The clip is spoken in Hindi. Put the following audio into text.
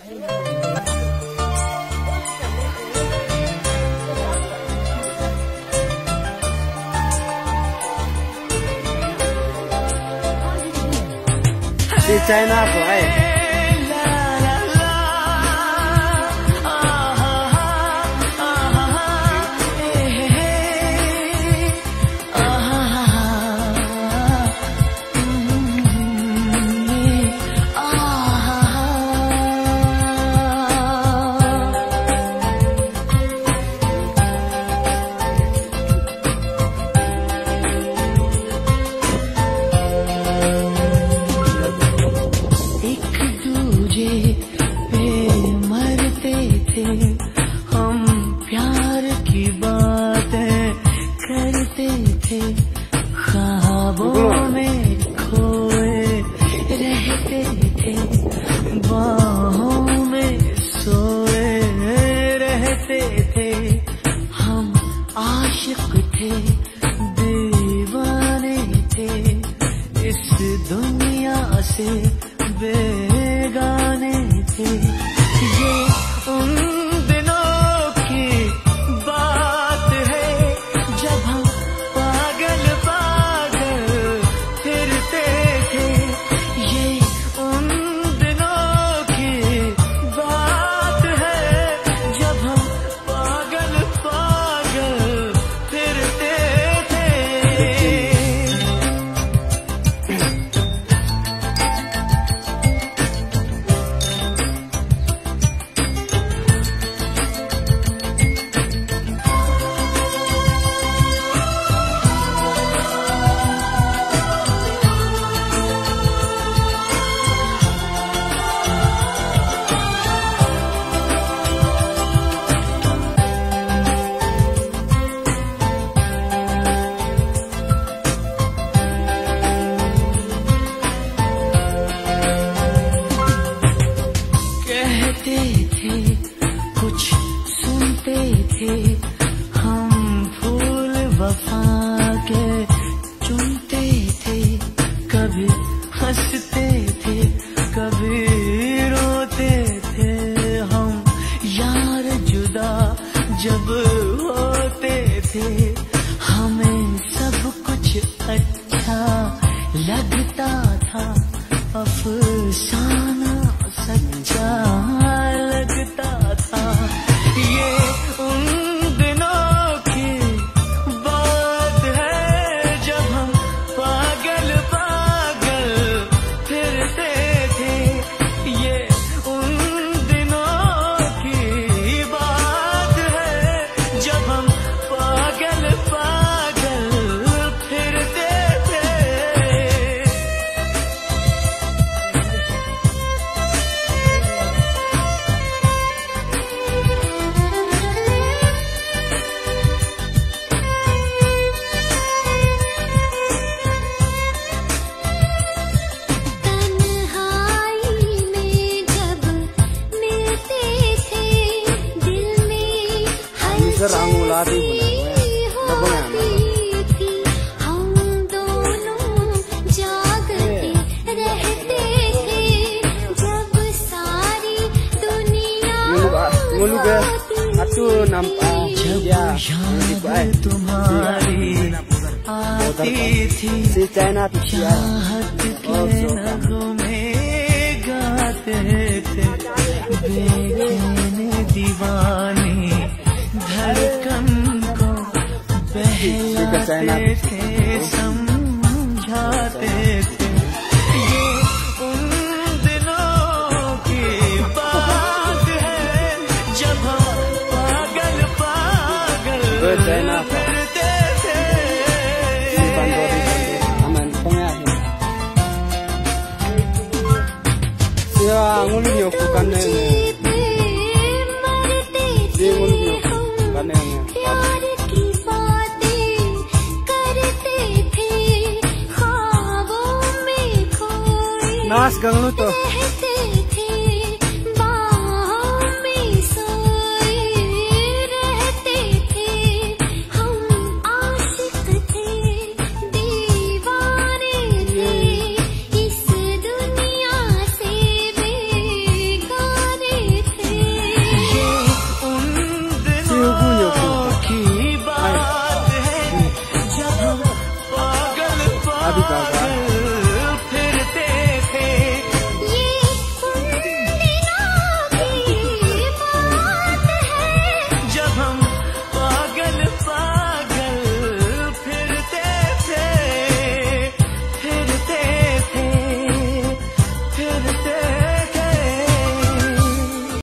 Si China của ai? हम प्यार की बातें करते थे, ख्वाबों में खोए रहते थे, बाहों में सोए रहते थे। हम आशिक थे, दीवाने थे, इस दुनिया से बेगाने थे। ये उन दिनों की बात है जब हम पागल पागल फिरते थे। ये उन दिनों की बात है जब हम पागल पागल फिरते थे। थे कुछ सुनते थे, हम फूल वफा के चुनते थे। कभी हंसते थे, कभी रोते थे। हम यार जुदा जब होते थे, हमें सब कुछ अच्छा लगता था। अफसाना सच्चा लगता था। ये उन दिनों की बात है जब हम पागल पागल फिरते थे। ये उन दिनों की बात है जब हम पागल पागल फिरते थे। Angulati pun हम दोनों जागते रहते थे जब सारी दुनिया तुम्हारी आती थी। चाहत के नगमे गाते थे, बेचैन दीवानी धड़कन को बहलाते थे, समझाते थे। ये उन दिनों की बात है जब हम पागल पागल फिरते थे। प्यार की बातें करते थे, ख्वाबों में खोए नाच गंगलू तो